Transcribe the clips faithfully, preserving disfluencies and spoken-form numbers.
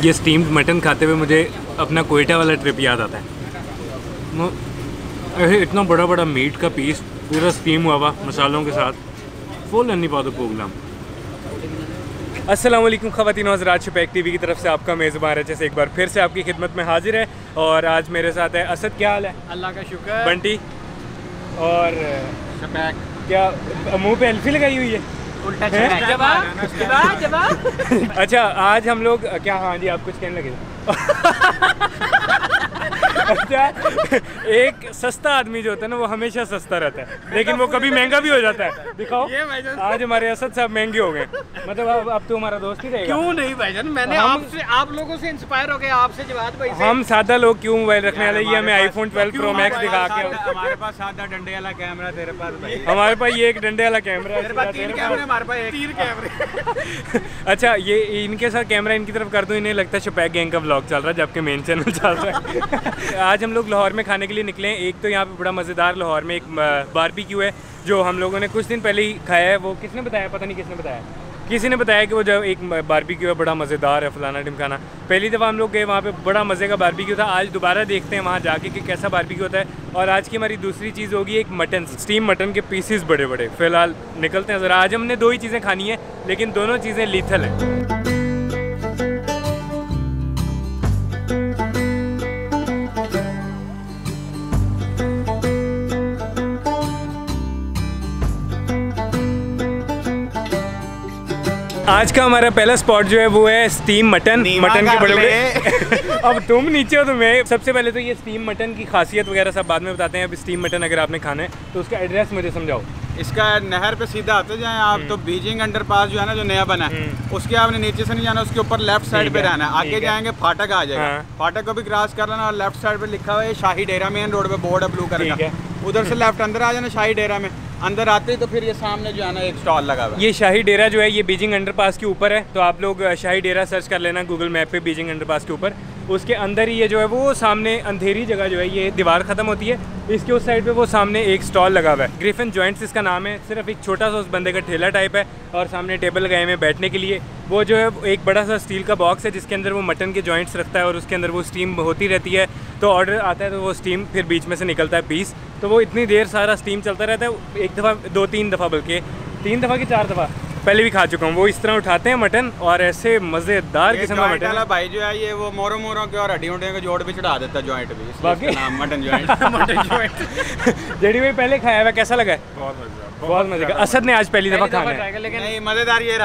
ये steamed mutton खाते हुए मुझे अपना कोयटा वाला ट्रिप याद आता है। ऐसे इतना बड़ा बड़ा मीट का पीस पूरा स्टीम हुआ हुआ मसालों के साथ, फुल अन्नी पादो प्रोग्राम। अस्सलाम वालेकुम ख़वातीन और हज़रात, शपैक टीवी की तरफ से आपका मेज़बान है जैसे एक बार फिर से आपकी खिदमत में हाजिर है। और आज मेरे साथ है असद। क्या हाल है? अल्लाह का शुक्र। बंटी और शपैक। क्या मुंह पे एल्फी लगाई हुई है? उल्टा अच्छा, आज हम लोग क्या, हाँ जी आप कुछ कहने लगे? अच्छा, एक सस्ता आदमी जो होता है ना वो हमेशा सस्ता रहता है, लेकिन वो कभी महंगा भी हो जाता है। दिखाओ, आज हमारे असद साहब महंगे हो गए। मतलब अब अब तो हमारा दोस्त ही रहेगा। क्यों नहीं भाईजान, मैंने आपसे आप लोगों से इंस्पायर हो गया, आपसे जवाब भाई से। हम सादा लोग क्यों मोबाइल रखने वाले? ये हमें आईफोन ट्वेल्व प्रो मैक्स दिखा के। हमारे पास सादा डंडे वाला कैमरा, तेरे पास भाई? हमारे पास ये एक डंडे वाला कैमरा है, तीन कैमरे, हमारे पास तीन कैमरे। अच्छा, ये इनके साथ कैमरा इनकी तरफ कर दूं, इन्हें लगता है शपैक गैंग का व्लॉग चल रहा है जबकि मेन चैनल चल रहा है। आज हम लोग लाहौर में खाने के लिए निकले हैं। एक तो यहाँ पे बड़ा मज़ेदार लाहौर में एक बारबेक्यू है जो हम लोगों ने कुछ दिन पहले ही खाया है। वो किसने बताया? पता नहीं किसने बताया, किसी ने बताया कि वो जो एक बारबेक्यू है बड़ा मज़ेदार है, फलाना टिमकाना। पहली दफ़ा हम लोग गए वहाँ पे, बड़ा मज़े का बारबेक्यू था। आज दोबारा देखते हैं वहाँ जाके कि कैसा बारबेक्यू होता है। और आज की हमारी दूसरी चीज़ होगी एक मटन, स्टीम मटन के पीसेस बड़े बड़े। फ़िलहाल निकलते हैं ज़रा। आज हमने दो ही चीज़ें खानी है, लेकिन दोनों चीज़ें लीथल हैं। आज का हमारा पहला स्पॉट जो है वो है स्टीम मटन। मटन के बड़े बड़े अब तुम नीचे हो तो मैं सबसे पहले तो ये स्टीम मटन की खासियत वगैरह सब बाद में बताते हैं। अब स्टीम मटन अगर आपने खाना है तो उसका एड्रेस मुझे समझाओ। इसका नहर पे सीधा आते जाएं आप तो बीजिंग अंडरपास जो है ना, जो नया बना है, उसके आपने नीचे से नहीं जाना, उसके ऊपर लेफ्ट साइड पे रहना है। आगे जाएंगे फाटक आ जाएगा। हाँ। फाटक को भी क्रॉस कर लेना और लेफ्ट साइड पे लिखा हुआ है शाही डेरा, मेन रोड पे बोर्ड है ब्लू कलर का। उधर से लेफ्ट अंदर आ जाना शाही डेरा में। अंदर आते ही तो फिर ये सामने जो है ना एक स्टॉल लगा हुआ है। ये शाही डेरा जो है ये बीजिंग अंडरपास के ऊपर है, तो आप लोग शाही डेरा सर्च कर लेना गूगल मैप पे, बीजिंग अंडरपास के ऊपर। उसके अंदर ही ये जो है वो सामने अंधेरी जगह जो है ये दीवार ख़त्म होती है, इसके उस साइड पे वो सामने एक स्टॉल लगा हुआ है। ग्रिफिन जॉइंट्स इसका नाम है। सिर्फ एक छोटा सा उस बंदे का ठेला टाइप है और सामने टेबल लगाए हुए बैठने के लिए। वो जो है एक बड़ा सा स्टील का बॉक्स है जिसके अंदर वो मटन के जॉइंट्स रखता है और उसके अंदर वो स्टीम होती रहती है। तो ऑर्डर आता है तो वो स्टीम फिर बीच में से निकलता है पीस, तो वो इतनी देर सारा स्टीम चलता रहता है। एक दफ़ा, दो तीन दफ़ा, बल्कि तीन दफ़ा की चार दफ़ा पहले भी खा चुका हूँ। वो इस तरह उठाते हैं मटन और ऐसे मज़ेदार किस्म का मटन है भाई जो है ये, वो मोरों मोरों के और हड्डियों के जोड़ भी चढ़ा देता है, जॉइंट भी, इसलिए नाम mutton joint. Mutton joint JD भाई पहले खाया हुआ, कैसा लगा? बहुत मज़ा, बहुत मज़े का। असद ने आज पहली दफ़ा खाना है, लेकिन नहीं मज़ेदार ये रहा।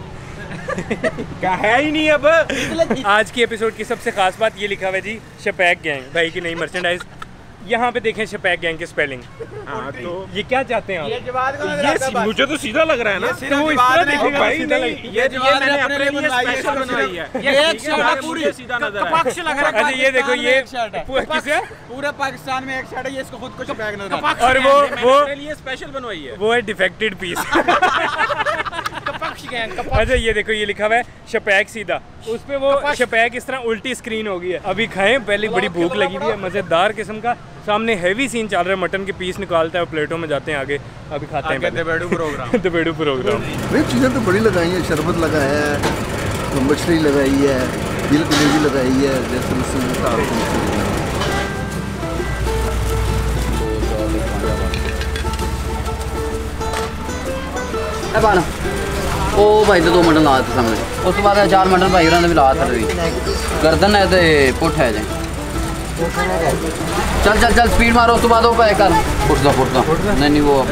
है ही नहीं। अब आज की एपिसोड की सबसे खास बात ये लिखा हुआ है जी, शपैक गैंग भाई की नई मर्चेंडाइज। यहाँ पे देखें शपैक गैंग की स्पेलिंग। हाँ, तो ये क्या चाहते हैं आप? ये जवाब को ये मुझे तो सीधा लग रहा है ना, तो वो इस तरह दिखेगा भाई। नहीं, ये जवाब मैंने अपने लिए स्पेशल बनवाई है। ये एक शर्ट पूरी सीधा नजर है, पक्ष लग रहा है। अच्छा ये देखो, ये किसे पूरे पाकिस्तान में एक शर्ट है, ये इसको खुद को शपैक नजर आता है। और वो वो लिए स्पेशल बनवाई है, वो है डिफेक्टेड पीस। अच्छा ये देखो, ये लिखा हुआ है शपैक सीधा, उस पे वो शपैक इस तरह उल्टी स्क्रीन हो गई है। अभी खाएं, पहले बड़ी भूख लगी हुई है, मज़ेदार किस्म का। सामने हैवी सीन चल रहा है, मटन के पीस निकालता है, प्लेटों में जाते हैं आगे। अभी खाते हैं दबेड़ू प्रोग्राम। दबेड़ू प्रोग्राम ये चीज़ें तो बड़ी लगाई है, शरबत लगाया है, मछली लगाई है, दिल कलेजी लगाई है, जैसे ओ भाई तो दो मटन ला थे सामने, उस बाद चार मटन भाई होर ने भी ला थे। गर्दन है तो पुठ है जी। चल चल चल स्पीड मारो, उस तो बाद वो पैक कर फुटदा फुटदा नहीं नहीं वो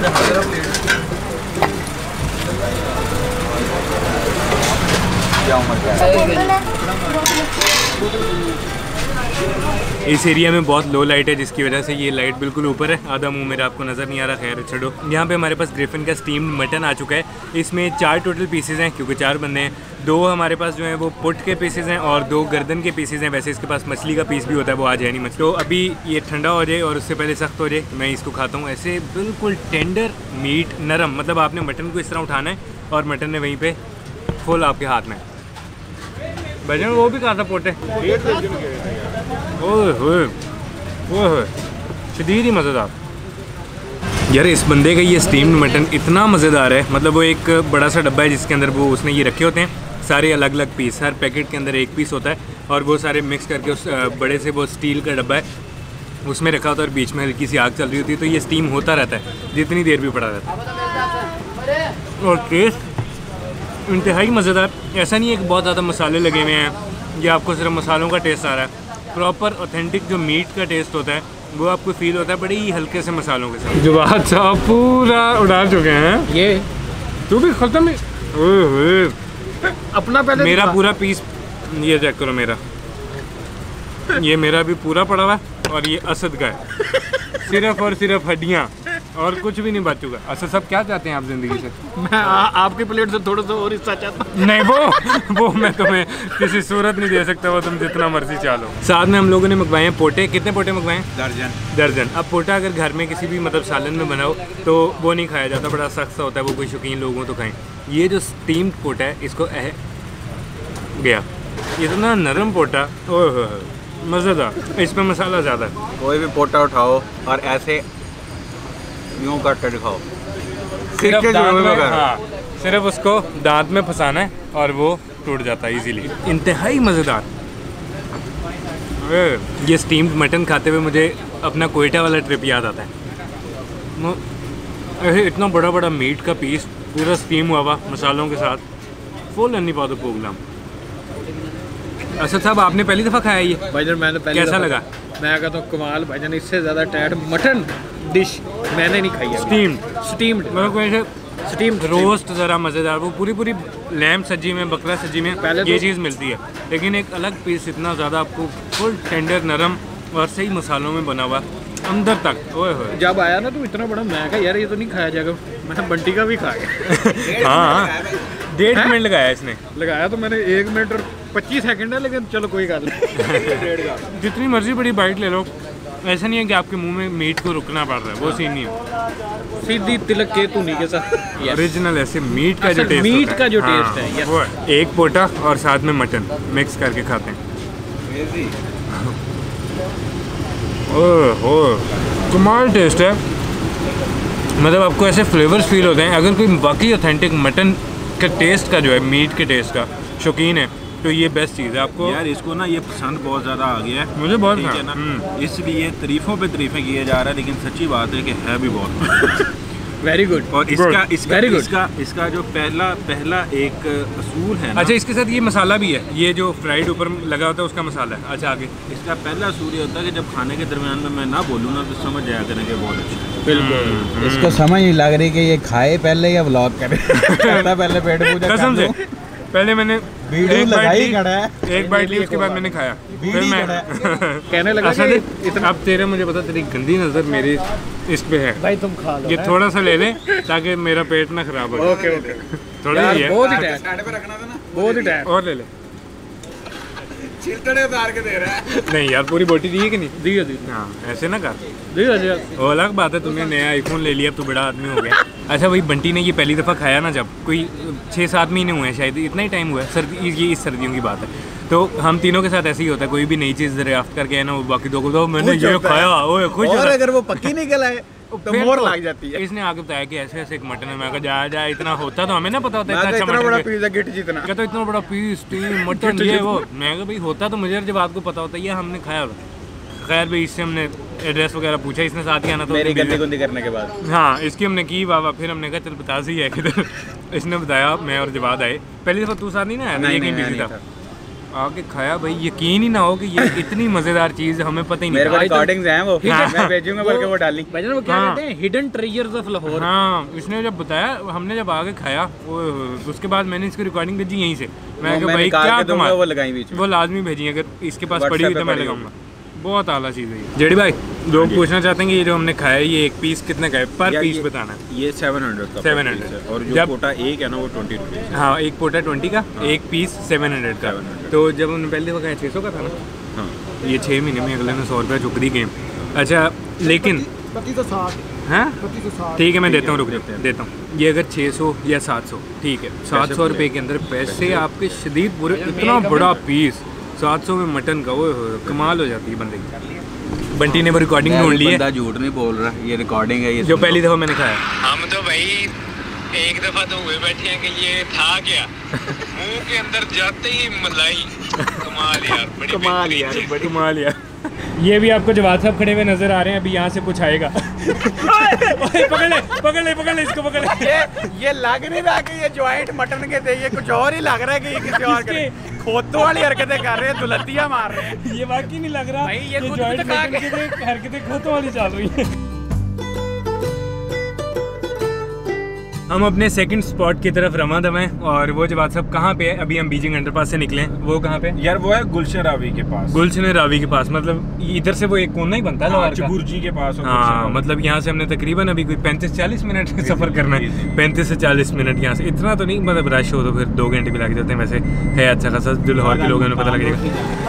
इस एरिया में बहुत लो लाइट है जिसकी वजह से ये लाइट बिल्कुल ऊपर है, आधा मुंह मेरा आपको नज़र नहीं आ रहा। खैर छोड़ो। यहाँ पे हमारे पास ग्रिफिन का स्टीम्ड मटन आ चुका है। इसमें चार टोटल पीसेज हैं क्योंकि चार बंदे हैं। दो हमारे पास जो है वो पुट के पीसेज हैं और दो गर्दन के पीसेज हैं। वैसे इसके पास मछली का पीस भी होता है, वो आज है नहीं मछली। तो अभी ये ठंडा हो जाए और उससे पहले सख्त हो जाए, मैं इसको खाता हूँ। ऐसे बिल्कुल टेंडर मीट, नरम, मतलब आपने मटन को इस तरह उठाना है और मटन ने वहीं पर फुल आपके हाथ में। भजन वो भी कहा था पोटे, ओह ओह शदीद ही मज़ेदार। यार इस बंदे का ये स्टीम्ड मटन इतना मज़ेदार है, मतलब वो एक बड़ा सा डब्बा है जिसके अंदर वो उसने ये रखे होते हैं सारे अलग अलग पीस, हर पैकेट के अंदर एक पीस होता है और वो सारे मिक्स करके उस बड़े से वो स्टील का डब्बा है उसमें रखा होता है और बीच में हल्की सी आग चल रही होती है, तो ये स्टीम होता रहता है जितनी देर भी पड़ा रहता है। और टेस्ट इंतहाई मज़ेदार, ऐसा नहीं है कि बहुत ज़्यादा मसाले लगे हुए हैं या आपको सिर्फ मसालों का टेस्ट आ रहा है, प्रॉपर ऑथेंटिक जो मीट का टेस्ट होता है वो आपको फील होता है बड़े ही हल्के से मसालों के साथ। जो बात साहब पूरा उड़ा चुके हैं, ये तू भी खत्म है। अपना पहले मेरा पूरा पीस ये चेक करो, मेरा ये मेरा भी पूरा पड़ा हुआ है और ये असद का है, सिर्फ और सिर्फ हड्डियाँ और कुछ भी नहीं बच चुका। असद साहब क्या चाहते हैं आप ज़िंदगी से? मैं आ, आपकी प्लेट से थोड़ा सा और हिस्सा चाहता हूँ। नहीं वो वो मैं तुम्हें किसी सूरत नहीं दे सकता, वो तुम जितना मर्जी चालो। साथ में हम लोगों ने मंगवाए हैं पोटे। कितने पोटे मंगवाए हैं? दर्जन दर्जन। अब पोटा अगर घर में किसी भी मतलब सालन में बनाओ तो वो नहीं खाया जाता, बड़ा सख्त सा होता है, वो कोई शौकीन लोग हो तो खाएं। ये जो स्टीम्ड पोटा है इसको एह गया, इतना नरम पोटा, ओह मज़ेदार, इसमें मसाला ज़्यादा है। कोई भी पोटा उठाओ और ऐसे यूँ काट कर दिखाओ, सिर्फ दांत में, हाँ, सिर्फ उसको दांत में फंसाना है और वो टूट जाता है इजीली। इंतहाई मज़ेदार। ये स्टीम्ड मटन खाते हुए मुझे अपना कोयटा वाला ट्रिप याद आता है। ऐसे इतना बड़ा बड़ा मीट का पीस पूरा स्टीम हुआ हुआ मसालों के साथ, फुल अन्नी पादो प्रोग्राम। असद साहब आपने पहली दफ़ा खाया ये? भाईजान मैंने पहले कैसा लगा? मैं कहता हूँ कमाल भाईजान, इससे ज़्यादा टाइट मटन डिश मैंने नहीं खाई है। स्टीम्ड स्टीम्ड मतलब कोई ऐसे स्टीम रोस्ट ज़रा मज़ेदार, वो पूरी पूरी लैम्प सब्जी में, बकरा सब्जी में पहले ये तो- चीज़ मिलती है, लेकिन एक अलग पीस इतना ज़्यादा आपको फुल टेंडर नरम और सही मसालों में बना हुआ अंदर तक। ओए होए जब आया ना तो इतना बड़ा, मैं कहा यार ये तो नहीं खाया जाएगा, मैं बंटी का भी खा गया। हाँ डेढ़ मिनट लगाया इसने। लगाया तो मैंने एक मिनट और पच्चीस सेकंड है, लेकिन चलो कोई गल नहीं। जितनी मर्जी बड़ी बाइट ले लो, ऐसा नहीं है कि आपके मुंह में मीट को रुकना पड़ रहा है, वो सीन नहीं है। सीधी तिलक के तूनी के साथ ओरिजिनल ऐसे मीट का जो असल टेस्ट मीट होता का जो हाँ, टेस्ट है, yes। वो है। एक पोटा और साथ में मटन मिक्स करके खाते हैं। ओह हो कमाल टेस्ट है, मतलब आपको ऐसे फ्लेवर्स फील होते हैं। अगर कोई बाकी ऑथेंटिक मटन के टेस्ट का जो है, मीट के टेस्ट का शौकीन है तो ये बेस्ट चीज़ है आपको। यार इसको ना ये पसंद बहुत ज़्यादा आ गया है मुझे बहुत ठीक है हाँ। ना, इसलिए तारीफों पे तारीफें किए जा रहा है, लेकिन सच्ची बात है कि है भी बहुत। Very good. और इसका इसका Very good। इसका इसका जो पहला पहला एक असूल है ना, अच्छा इसके साथ ये मसाला भी है, ये जो फ्राइड ऊपर लगा होता है उसका मसाला है। अच्छा आगे इसका पहला असूल ये होता है कि जब खाने के दरमियान में मैं ना बोलूँ ना तो समझ जाया करेंगे बहुत अच्छा है। बिल्कुल। इसको समझ नहीं लग रही कि ये खाए पहले या व्लॉग करे। पहले पेट पूजा कसम से पहले मैंने वीडियो एक लगाई बाइट खड़ा है। ली, एक बाइट ली उसके बाद मैंने खाया, फिर मैं कहने लगा असल कि इतना अब तेरे मुझे पता तेरी गंदी नज़र मेरी इस पे है, भाई तुम खा लो। ये थोड़ा सा ले ले ताकि मेरा पेट ना खराब हो। Okay okay. थोड़ा ही है, बहुत ही टाइम, साइड पे रखना था ना, बहुत ही टाइम। और ले ले। छिलतड़े उतार के दे रहा है। नहीं यार पूरी बोटी दी है कि नहीं? दिया दी हाँ ऐसे ना कर, दिया दिया। वो अलग बात है, तुमने नया आईफोन ले लिया अब तो बड़ा आदमी हो गया। अच्छा वही बंटी ने ये पहली दफ़ा खाया ना, जब कोई छः सात महीने हुए हैं शायद, इतना ही टाइम हुआ है, सर्दी ये इस सर्दियों की बात है। तो हम तीनों के साथ ऐसे ही होता है, कोई भी नई चीज़ दरियाफ्त करके है ना, वो बाकी दो को तो मैंने ये खाया, ओए खुश हो और रहा है। अगर वो पक्की निकल आए तो फिर मोर तो लग जाती है। इसने आगे बताया कि ऐसे ऐसे एक मटन है, मैं कहा जा जा इतना होता तो हमें ना पता होता मैं इतना तो अच्छा इतना बड़ा मटन। पिज्जा गिट जितना। कहता इतना बड़ा पीस टीम मटन ये वो, मैं कहा भाई होता तो मुझे जब आपको पता होता, ये हमने खाया होता। खैर भाई इससे हमने एड्रेस वगैरह पूछा, इसने साथ ही आना था मेरी गंदी गुंदी करने के बाद हाँ इसकी हमने की वाह, फिर हमने कहा चल बता सही है किधर। इसने बताया, मैं और जवाद आए। पहली दफ़ा तू साथ नहीं ना आया, नहीं, एक नहीं, बिजी नहीं था, आके खाया भाई, यकीन ही ना हो कि ये इतनी मज़ेदार चीज़ हमें पता ही नहीं मेरे को था। रिकॉर्डिंग्स हैं वो, हाँ। मैं भेजूंगा बल्कि वो डाली। भाईजान वो क्या हाँ। कहते हैं, हिडन ट्रेजर्स ऑफ लाहौर। हाँ इसने जब बताया, हमने जब आगे खाया वो, उसके बाद मैंने इसकी रिकॉर्डिंग भेजी यहीं से। मैं वो कहा मैं भाई निकाल क्या के दूंगा, कमाल, वो लगाई बीच में। वो लाजमी भेजी, अगर इसके पास WhatsApp पड़ी हुई पे तो मैं पड़ी लगाऊंगा। बहुत आला चीज़ है ये। जेडी भाई लोग पूछना चाहते हैं कि ये जो हमने खाया है ये एक पीस कितने का है, पर यार पीस ये- बताना है। ये सेवन हंड्रेड का सेवन per हंड्रेड। piece है, और जो जब- कोटा एक है ना वो ट्वेंटी रुपीज़। हाँ एक पोटा ट्वेंटी का, एक पीस सेवन हंड्रेड का। Seven hundred. तो जब हमने पहले खाया छः सौ का था ना, हाँ ये छः महीने में अगले ने सौ रुपये चुक दी गेम। अच्छा लेकिन हाँ ठीक है मैं देता हूँ, रुक जाते हैं देता हूँ। ये अगर छः सौ या सात सौ ठीक है, सात सौ रुपये के अंदर पैसे आपके शदीद पूरे, इतना बड़ा पीस सात सौ में मटन का, वो कमाल हो जाती है बंदे की। बंटी ने वो रिकॉर्डिंग ढूंढ ली है, बंदा झूठ नहीं बोल रहा, ये रिकॉर्डिंग है ये। जो पहली दफ़ा मैंने खाया। हम तो भाई एक दफा तो हुए बैठे हैं कि ये था क्या, मुंह के अंदर जाते ही मलाई। कमाल यार, बड़ी कमाल यार, बड़ी कमाल यार। ये भी आपको जवाब साहब खड़े हुए नजर आ रहे हैं, अभी यहाँ से कुछ आएगा। पकड़ ले पकड़ ले पकड़ ले इसको पकड़ ले। ये ये लग नहीं रहा कि ये जॉइंट मटन के थे, ये कुछ और ही लग रहा है कि ये किसी और के खोतों वाली हरकतें कर रहे हैं, दुलतियाँ मार रहे हैं। ये वाकई नहीं लग रहा भाई, ये जॉइंट मटन के हरकतें खोतों वाली चल रही है। हम अपने सेकंड स्पॉट की तरफ रवाना दवा हैं और वो जवाब साहब कहाँ पे है? अभी हम बीजिंग अंडरपास से निकले हैं, वो कहाँ पे यार? वो है गुलशन रावी के पास। गुलशन रावी के पास मतलब इधर से वो एक कोना ही बनता है लाहौर का। चबुर्जी के पास। हाँ, मतलब यहाँ से हमने तकरीबन अभी कोई पैंतीस चालीस मिनट सफर करना है। पैंतीस से चालीस मिनट यहाँ से, इतना तो नहीं, मतलब रश हो तो फिर दो घंटे भी लग जाते हैं। वैसे है अच्छा खासा, जो लाहौर के लोगों ने पता लग जाएगा।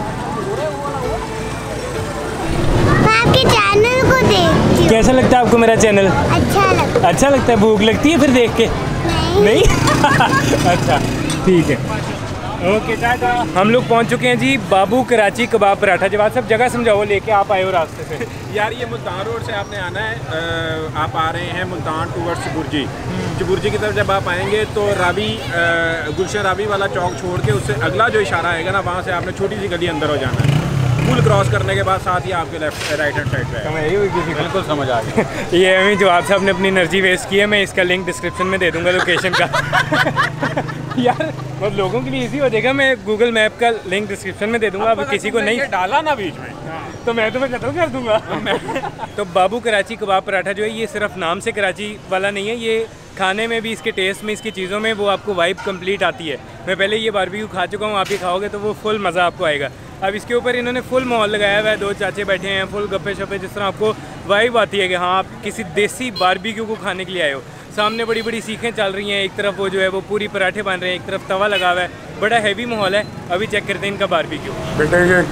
चैनल को देख, कैसा लगता है आपको मेरा चैनल? अच्छा लगता है। अच्छा लगता है? भूख लगती है फिर देख के? नहीं, नहीं? अच्छा ठीक है, ओके टाटा। हम लोग पहुंच चुके हैं जी बाबू कराची कबाब पराठा। जवाब साहब जगह समझाओ, लेके आप आए हो रास्ते से। यार ये मुल्तान रोड से आपने आना है, आ, आप आ रहे हैं मुल्तान टूवर्ड्स चबुर्जी। चबुर्जी की तरफ जब आप आएंगे तो रावी गुलशन रावी वाला चौक छोड़ के उससे अगला जो इशारा आएगा ना, वहाँ से आपने छोटी सी गली अंदर हो जाना है। पुल क्रॉस करने के बाद साथ ही आपके लेफ्ट राइट हैंड साइड पे है। बिल्कुल समझ आ गया। ये अभी जवाब साहब ने अपनी एनर्जी वेस्ट की है, मैं इसका लिंक डिस्क्रिप्शन में दे दूंगा लोकेशन का। यार मतलब लोगों के लिए इजी हो जाएगा, मैं गूगल मैप का लिंक डिस्क्रिप्शन में दे दूंगा। अब किसी को नहीं डाला ना बीच में तो मैं तुम्हें कत्ल कर दूंगा। तो बाबू कराची कबाब पराठा जो है, ये सिर्फ नाम से कराची वाला नहीं है, ये खाने में भी, इसके टेस्ट में, इसकी चीज़ों में वो आपको वाइब कंप्लीट आती है। मैं पहले ये बारबेक्यू खा चुका हूँ, आप ये खाओगे तो वो फुल मज़ा आपको आएगा। अब इसके ऊपर इन्होंने फुल माहौल लगाया हुआ है, दो चाचे बैठे हैं, फुल गप्पे शप्पे, जिस तरह आपको वाइब आती है कि हाँ आप किसी देसी बारबेक्यू को खाने के लिए आए हो। सामने बड़ी बड़ी सीखें चल रही हैं, एक तरफ वो जो है वो पूरी पराठे बन रहे हैं, एक तरफ तवा लगा हुआ है, बड़ा हैवी माहौल है। अभी चेक करते हैं इनका बारबेक्यू। बेटे ये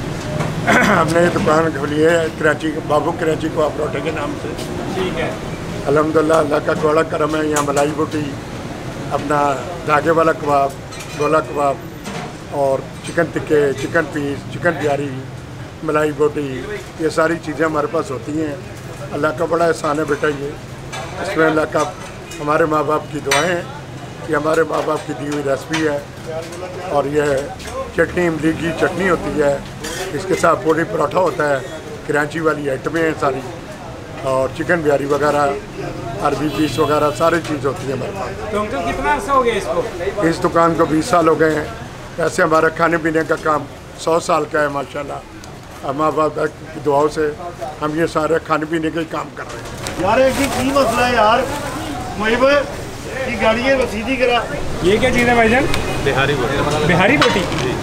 हमने ये दुकान खोली है कराची, बाबू कराची कबाब पराठे के नाम से। ठीक है, अल्हम्दुलिल्लाह, अल्लाह का बड़ा करम है। यहाँ मलाई बोटी, अपना धागे वाला कबाब, गोला कबाब और चिकन टिक्के, चिकन पीस, चिकन बिहारी, मलाई बोटी, ये सारी चीज़ें हमारे पास होती हैं। अल्लाह का बड़ा एहसान है बेटा ये। इसमें अल्लाह का, हमारे माँ बाप की दुआएं हैं, ये हमारे माँ बाप की दी हुई रेसिपी है। और यह चटनी, इमली की चटनी होती है, इसके साथ पूरी पराठा होता है, कराची वाली आइटमें हैं सारी, और चिकन बिहारी वगैरह, अरबी पीस वगैरह सारी चीज़ होती है हमारे पास। तो अंकल कितना अर्सा हो गया इसको? इस दुकान को बीस साल हो गए हैं। ऐसे हमारा खाने पीने का काम सौ साल का है माशाल्लाह। माँ बाप की दुआओं से हम ये सारे खाने पीने का ही काम कर रहे हैं। यार एक ही मसला है यार, मुहिब की गाड़ी है सीधी करा। ये क्या चीज़ है भाईजान? बिहारी बोटी। बिहारी बोटी,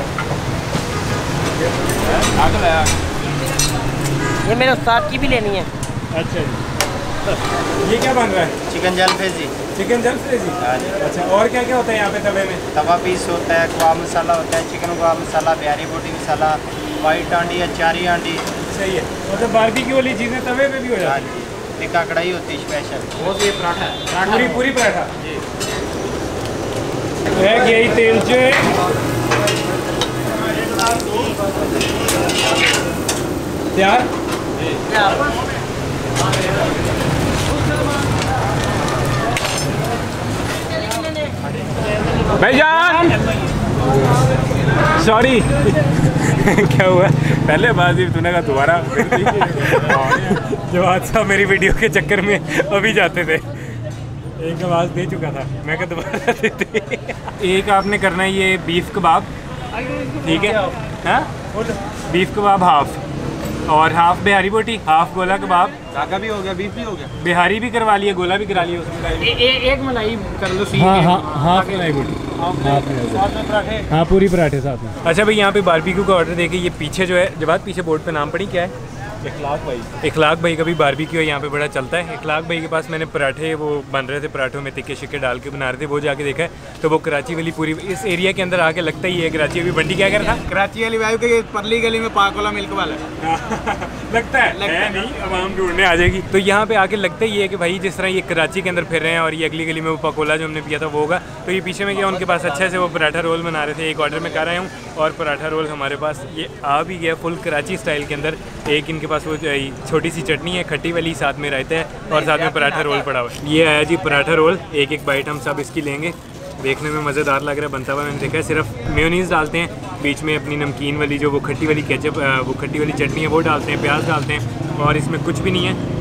ये मेरे उस्ताद की भी लेनी है। अच्छा जी, ये क्या बन रहा है? चिकन जलफेजी। चिकन जलफेजी, अच्छा। और क्या क्या होता है यहाँ पे तवे में? तवा पीस होता है, कबाब मसाला होता है, चिकन कबाब मसाला, बिहारी बोटी मसाला, वाइट आंडी, अचारी आंडी। सही है, मतलब बारबेक्यू वाली चीज़ें तवे पे भी हो जाती है। टिक्का कढ़ाई होती है स्पेशल। वो ये पराठा है, पूरी पूरी पराठा है। यही तेल जो है तैयार। भाईजान सॉरी क्या हुआ? पहले बात ही तूने कहा दोबारा। जवाब साहब मेरी वीडियो के चक्कर में अभी जाते थे, एक आवाज़ दे चुका था, मैं क्या दोबारा देते। एक आपने करना है ये बीफ कबाब, ठीक है? हाँ, बीफ कबाब हाफ, और हाफ बिहारी बोटी, हाफ गोला कबाब। धागा भी हो गया, बीफ भी हो गया, बिहारी भी करवा लिए, गोला भी करा लिए उसमें। ए, ए, एक मलाई कर लो। हाँ हाँ, हाफ मलाई बोटी, हाँ पूरी पराठे साथ में। अच्छा भाई, यहाँ पे बारबेक्यू का ऑर्डर देके ये पीछे जो है, जब बात पीछे बोर्ड पे नाम पड़ी क्या है? इखलाक भाई। इखलाक भाई का भी बारबेक्यू है यहाँ पे, बड़ा चलता है। इखलाक भाई के पास मैंने पराठे वो बन रहे थे, पराठों में टिक्के शिक्के डाल के बना रहे थे, वो जाके देखा है तो वो कराची वाली पूरी इस एरिया के अंदर आके लगता ही है कराची। अभी बंटी क्या कर रहा था? कराची वाली वायु के परली गली में पाकोला मिल्क वाला लगता है, लगता है नहीं, आवाम ढूंढने आ जाएगी। तो यहाँ पे आके लगता ही है कि भाई जिस तरह ये कराची के अंदर फिर रहे हैं और ये अगली गली में वो पकोला जो हमने पिया था वो होगा। तो ये पीछे में क्या, उनके पास अच्छे से वो पराठा रोल बना रहे थे, एक ऑर्डर में कर रहा हूँ और पराठा रोल हमारे पास ये आ भी गया फुल कराची स्टाइल के अंदर। एक इनके पास वो छोटी सी चटनी है खट्टी वाली, साथ में रायता है और साथ में पराठा रोल पड़ा हुआ है। ये आया जी पराठा रोल, एक एक बाइट हम सब इसकी लेंगे। देखने में मज़ेदार लग रहा है बनता हुआ, मैंने देखा है। सिर्फ मेयोनीज़ डालते हैं, बीच में अपनी नमकीन वाली जो वो खट्टी वाली केचप वो खट्टी वाली चटनी है वो डालते हैं, प्याज डालते हैं और इसमें कुछ भी नहीं है।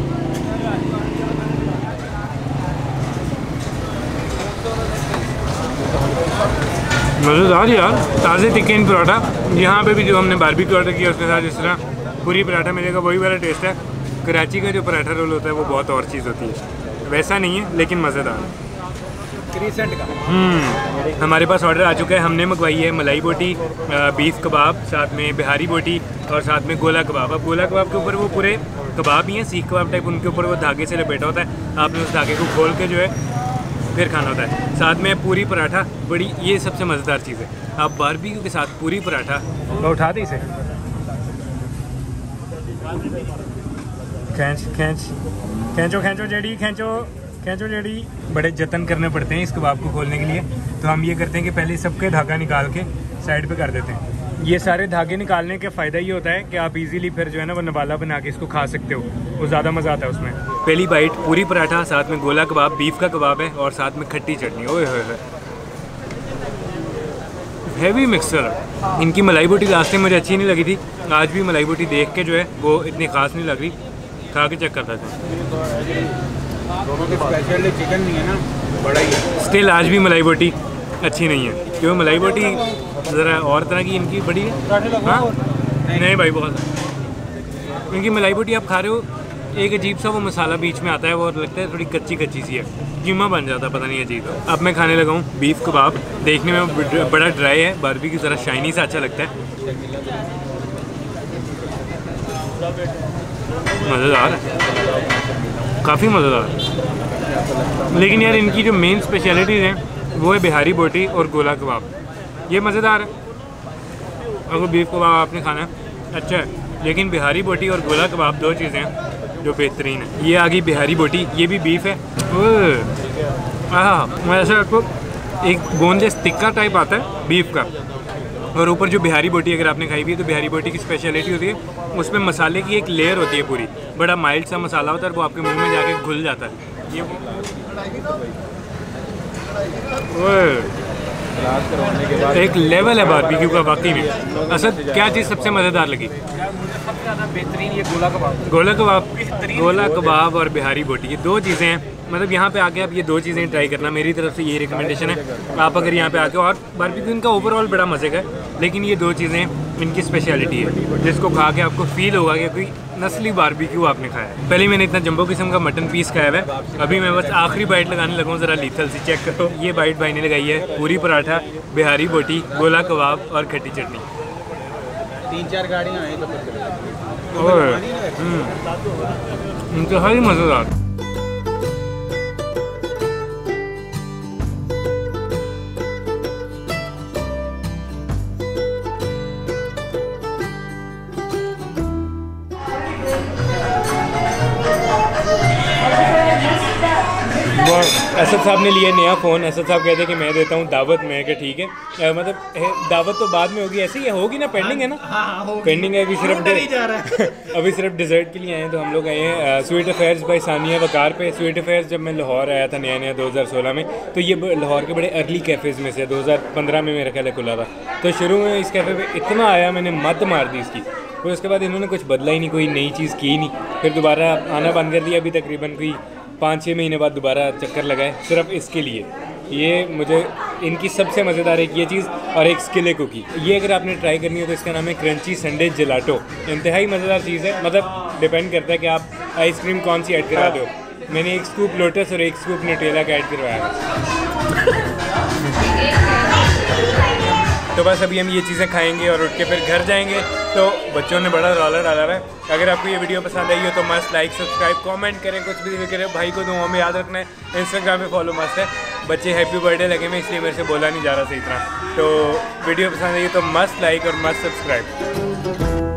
मज़ेदार यार, ताज़े चिकन पराठा। यहाँ पे भी जो हमने बारबेक्यू ऑर्डर किया उसके साथ जिस तरह पूरी पराठा मिलेगा वही वाला टेस्ट है। कराची का जो पराठा रोल होता है वो बहुत और चीज़ होती है, वैसा नहीं है लेकिन मज़ेदार है। हम्म हमारे पास ऑर्डर आ चुका है, हमने मंगवाई है मलाई बोटी, बीफ कबाब, साथ में बिहारी बोटी और साथ में गोला कबाब। अब गोला कबाब के ऊपर वो पूरे कबाब ही हैं, सीख कबाब टाइप, उनके ऊपर वो धागे से लपेटा होता है। आपने उस धागे को खोल के जो है फिर खाना होता है। साथ में पूरी पराठा, बड़ी ये सबसे मज़ेदार चीज़ है। आप बारबेक्यू के साथ पूरी पराठा तो उठा दे इसे, खींच खींच खींचो खींचो जेडी खींचो खींचो जेडी। बड़े जतन करने पड़ते हैं इस कबाब को खोलने के लिए, तो हम ये करते हैं कि पहले सबके धागा निकाल के साइड पे कर देते हैं। ये सारे धागे निकालने का फ़ायदा ये होता है कि आप इजीली फिर जो है ना वो नवाला बना के इसको खा सकते हो, वो ज़्यादा मज़ा आता है उसमें। पहली बाइट पूरी पराठा, साथ में गोला कबाब, बीफ का कबाब है और साथ में खट्टी चटनी। ओए होए होए, हैवी मिक्सर। इनकी मलाई बोटी लास्ट टाइम मुझे अच्छी नहीं लगी थी, आज भी मलाई बोटी देख के जो है वो इतनी ख़ास नहीं लग रही, खा के चेक करता था। दोनों के स्पेशल चिकन नहीं है ना, बड़ा ही है। स्टिल आज भी मलाई बोटी अच्छी नहीं है, क्योंकि मलाई बोटी ज़रा और तरह की इनकी बड़ी है। हाँ नहीं भाई, बहुत इनकी मलाई बोटी आप खा रहे हो, एक अजीब सा वो मसाला बीच में आता है, वो लगता है थोड़ी कच्ची कच्ची सी है, कीमा बन जाता है, पता नहीं अजीब। अब मैं खाने लगा हूँ बीफ कबाब। देखने में बड़ा ड्राई है, बारबेक्यू ज़रा शाइनी सा अच्छा लगता है, मज़ेदार, काफ़ी मज़ेदार। लेकिन यार इनकी जो मेन स्पेशलिटीज़ हैं वो है बिहारी बोटी और गोला कबाब, ये मज़ेदार है। अगर बीफ कबाब आपने खाना है अच्छा है, लेकिन बिहारी बोटी और गोला कबाब दो चीज़ें हैं जो बेहतरीन है। ये आ गई बिहारी बोटी, ये भी बीफ है। हाँ ऐसा आपको एक बोनलेस टिक्का टाइप आता है बीफ का, और ऊपर जो बिहारी बोटी अगर आपने खाई हुई है तो बिहारी बोटी की स्पेशलिटी होती है उसमें मसाले की एक लेयर होती है पूरी, बड़ा माइल्ड सा मसाला होता है और वो आपके मुंह में जाके घुल जाता है। ये एक लेवल है बारबेक्यू का वाकई में। असद क्या चीज़ सबसे मज़ेदार लगी? बेहतरीन ये गोला कबाब। गोला कबाब, गोला कबाब और बिहारी बोटी, ये दो चीज़ें हैं। मतलब यहाँ पे आके आप ये दो चीज़ें ट्राई करना, मेरी तरफ से ये रिकमेंडेशन है। आप अगर यहाँ पे आके, और बारबेक्यू इनका ओवरऑल बड़ा मज़े का है, लेकिन ये दो चीज़ें इनकी स्पेशलिटी है जिसको खा के आपको फील होगा कि कोई नस्ली बारबेक्यू आपने खाया है। पहले मैंने इतना जंबो किस्म का मटन पीस खाया हुआ है, अभी मैं बस आखिरी बाइट लगाने लगा हूँ, ज़रा लीथल सी चेक करो। ये बाइट भाई ने लगाई है पूरी पराठा, बिहारी बोटी, गोला कबाब और खट्टी चटनी। तीन चार गाड़ियाँ हैं तो इंतहाई मज़ेदार। असद साहब ने लिया नया फ़ोन। असद साहब कहते हैं कि मैं देता हूँ दावत में, कि ठीक है आ, मतलब है, दावत तो बाद में होगी, ऐसे ही होगी ना, पेंडिंग है ना। हाँ, पेंडिंग है अभी, सिर्फ जा रहा है अभी सिर्फ डिज़र्ट के लिए आए हैं। तो हम लोग आए हैं sweet affairs by Sania Waqar पे। स्वीट अफेयर्स जब मैं लाहौर आया था नया नया दो हज़ार सोलह में, तो ये लाहौर के बड़े अर्ली कैफ़ेज़ में से दो हज़ार पंद्रह में मेरा ख्याल है खुला था। तो शुरू में इस कैफ़े पर इतना आया, मैंने मत मार दी इसकी, फिर उसके बाद इन्होंने कुछ बदला ही नहीं, कोई नई चीज़ की नहीं, फिर दोबारा आना बंद कर दिया। अभी तकरीबन कोई पाँच छः महीने बाद दोबारा चक्कर लगाए सिर्फ इसके लिए। ये मुझे इनकी सबसे मज़ेदार एक ये चीज़, और एक स्किले कुकी, ये अगर आपने ट्राई करनी हो तो इसका नाम है क्रंची संडे जलाटो। इंतहाई मज़ेदार चीज़ है, मतलब डिपेंड करता है कि आप आइसक्रीम कौन सी ऐड करा दो। मैंने एक स्कूप लोटस और एक स्कूप न्यूटेला का ऐड करवाया। तो बस अभी हम ये चीज़ें खाएंगे और उठ के फिर घर जाएंगे। तो बच्चों ने बड़ा रौला डाला है। अगर आपको ये वीडियो पसंद आई हो तो मस्त लाइक, सब्सक्राइब, कमेंट करें, कुछ भी करें। भाई को दुआओं में याद रखना है। इंस्टाग्राम पे फॉलो मस्त है। बच्चे हैप्पी बर्थडे लगे में, इसलिए मेरे से बोला नहीं जा रहा सही तरह। तो वीडियो पसंद आई तो मस्त लाइक और मस्त सब्सक्राइब।